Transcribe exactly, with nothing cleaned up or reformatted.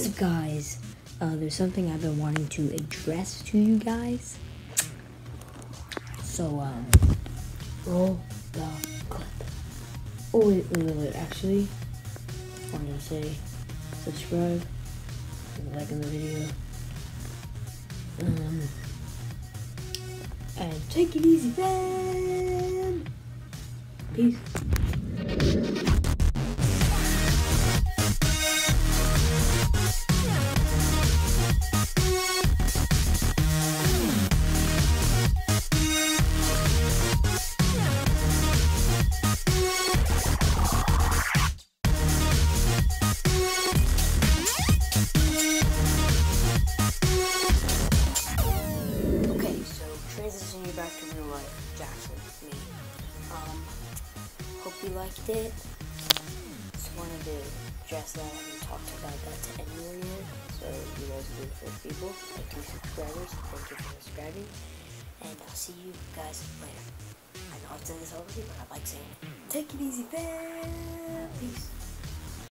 Anyways, guys, uh, there's something I've been wanting to address to you guys. So, um, roll the clip. Oh, wait, wait, wait, wait. Actually, I wanted to say subscribe, like in the video, um, and take it easy, fam. Peace. Transition you back to real life, Jackson, me. Um, hope you liked it. Just wanted to address that. I haven't talked about that to anyone yet, so you guys will be the first people. Like two subscribers, thank you for subscribing, and I'll see you guys later. I know I've said this already, but I like saying it. Take it easy, fam. Peace.